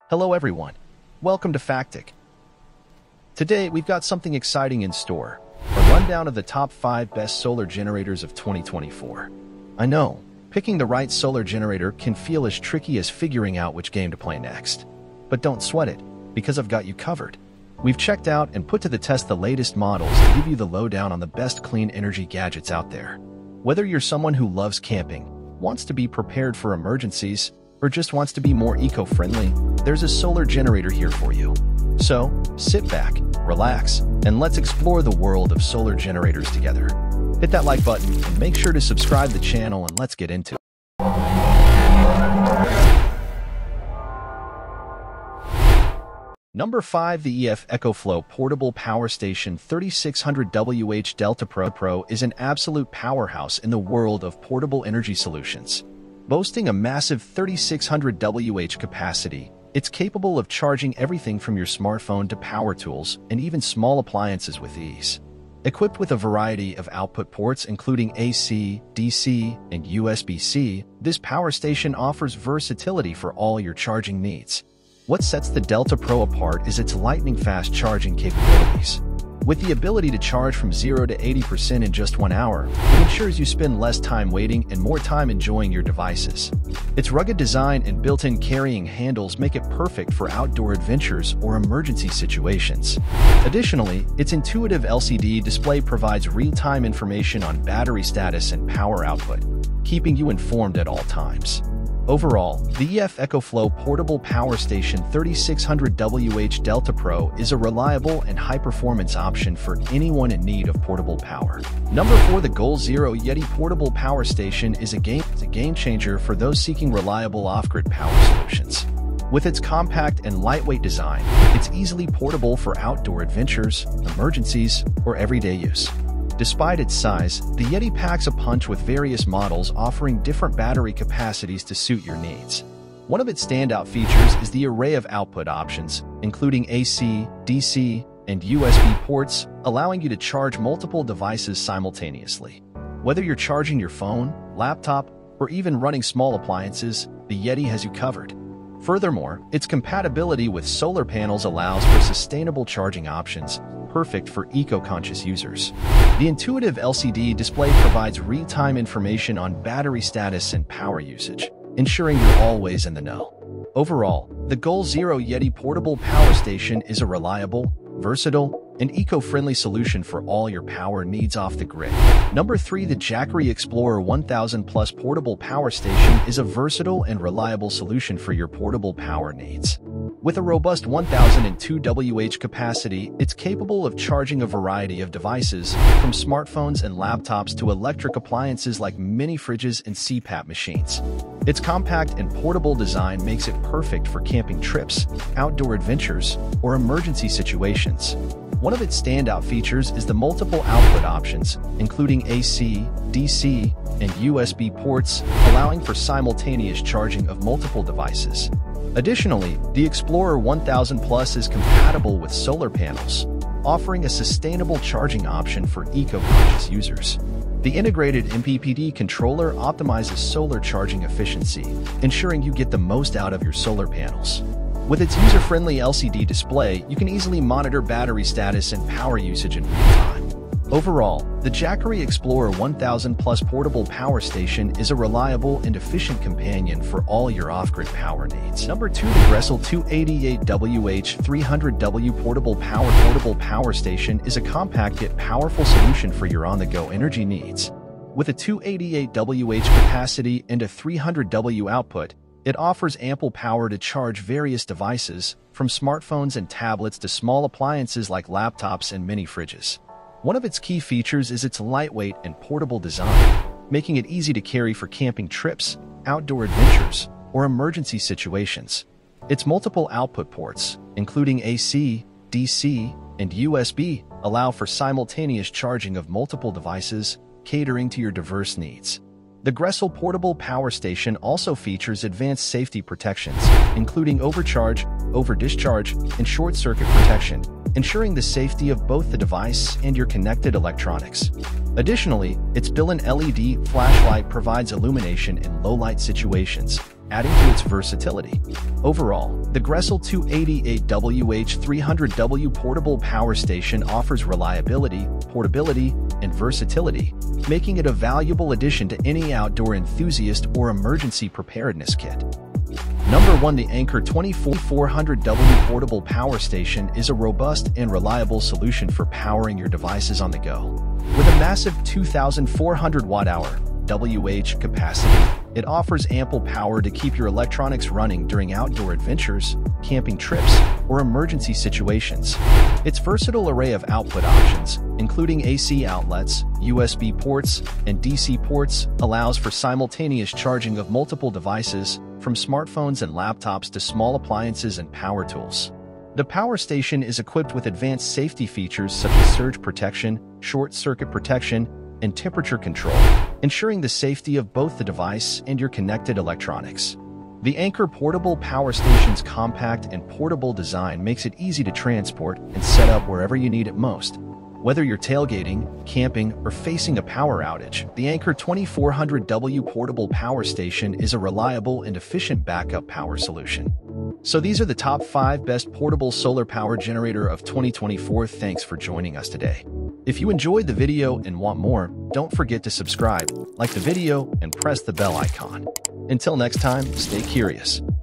Hello everyone, welcome to Factic. Today we've got something exciting in store, a rundown of the top 5 best solar generators of 2024. I know, picking the right solar generator can feel as tricky as figuring out which game to play next. But don't sweat it, because I've got you covered. We've checked out and put to the test the latest models to give you the lowdown on the best clean energy gadgets out there. Whether you're someone who loves camping, wants to be prepared for emergencies, or just wants to be more eco-friendly, there's a solar generator here for you. So, sit back, relax, and let's explore the world of solar generators together. Hit that like button and make sure to subscribe to the channel, and let's get into it. Number 5. The EcoFlow Portable Power Station 3600WH Delta Pro is an absolute powerhouse in the world of portable energy solutions. Boasting a massive 3600WH capacity, it's capable of charging everything from your smartphone to power tools and even small appliances with ease. Equipped with a variety of output ports including AC, DC, and USB-C, this power station offers versatility for all your charging needs. What sets the Delta Pro apart is its lightning-fast charging capabilities. With the ability to charge from 0 to 80% in just 1 hour, it ensures you spend less time waiting and more time enjoying your devices. Its rugged design and built-in carrying handles make it perfect for outdoor adventures or emergency situations. Additionally, its intuitive LCD display provides real-time information on battery status and power output, keeping you informed at all times. Overall, the EcoFlow Portable Power Station 3600WH Delta Pro is a reliable and high-performance option for anyone in need of portable power. Number 4. The GRECELL Yeti Portable Power Station is a game changer for those seeking reliable off-grid power solutions. With its compact and lightweight design, it's easily portable for outdoor adventures, emergencies, or everyday use. Despite its size, the Yeti packs a punch with various models offering different battery capacities to suit your needs. One of its standout features is the array of output options, including AC, DC, and USB ports, allowing you to charge multiple devices simultaneously. Whether you're charging your phone, laptop, or even running small appliances, the Yeti has you covered. Furthermore, its compatibility with solar panels allows for sustainable charging options, perfect for eco-conscious users. The intuitive LCD display provides real-time information on battery status and power usage, ensuring you're always in the know. Overall, the GRECELL Yeti Portable Power Station is a reliable, versatile, and eco-friendly solution for all your power needs off the grid. Number 3. The Jackery Explorer 1000 Plus Portable Power Station is a versatile and reliable solution for your portable power needs. With a robust 1002 WH capacity, it's capable of charging a variety of devices, from smartphones and laptops to electric appliances like mini fridges and CPAP machines. Its compact and portable design makes it perfect for camping trips, outdoor adventures, or emergency situations. One of its standout features is the multiple output options, including AC, DC, and USB ports, allowing for simultaneous charging of multiple devices. Additionally, the Explorer 1000 Plus is compatible with solar panels, offering a sustainable charging option for eco-conscious users. The integrated MPPT controller optimizes solar charging efficiency, ensuring you get the most out of your solar panels. With its user-friendly LCD display, you can easily monitor battery status and power usage in real time. Overall, the Jackery Explorer 1000 Plus Portable Power Station is a reliable and efficient companion for all your off-grid power needs. Number 2. The GRECELL 288WH 300W Portable Power Station is a compact yet powerful solution for your on-the-go energy needs. With a 288WH capacity and a 300W output, it offers ample power to charge various devices, from smartphones and tablets to small appliances like laptops and mini fridges. One of its key features is its lightweight and portable design, making it easy to carry for camping trips, outdoor adventures, or emergency situations. Its multiple output ports, including AC, DC, and USB, allow for simultaneous charging of multiple devices, catering to your diverse needs. The GRECELL Portable Power Station also features advanced safety protections, including overcharge, over-discharge, and short-circuit protection, ensuring the safety of both the device and your connected electronics. Additionally, its built-in LED flashlight provides illumination in low-light situations, adding to its versatility. Overall, the GRECELL 288WH300W portable power station offers reliability, portability, and versatility, making it a valuable addition to any outdoor enthusiast or emergency preparedness kit. Number 1. The Anker 2400W portable power station is a robust and reliable solution for powering your devices on the go. With a massive 2,400 watt-hour WH capacity, it offers ample power to keep your electronics running during outdoor adventures, camping trips, or emergency situations. Its versatile array of output options, including AC outlets, USB ports, and DC ports, allows for simultaneous charging of multiple devices, from smartphones and laptops to small appliances and power tools. The power station is equipped with advanced safety features such as surge protection, short-circuit protection, and temperature control, ensuring the safety of both the device and your connected electronics. The Anker portable power station's compact and portable design makes it easy to transport and set up wherever you need it most. Whether you're tailgating, camping, or facing a power outage, the Anker 2400W portable power station is a reliable and efficient backup power solution. So these are the top 5 best portable solar power generator of 2024. Thanks for joining us today. If you enjoyed the video and want more, don't forget to subscribe, like the video, and press the bell icon. Until next time, stay curious.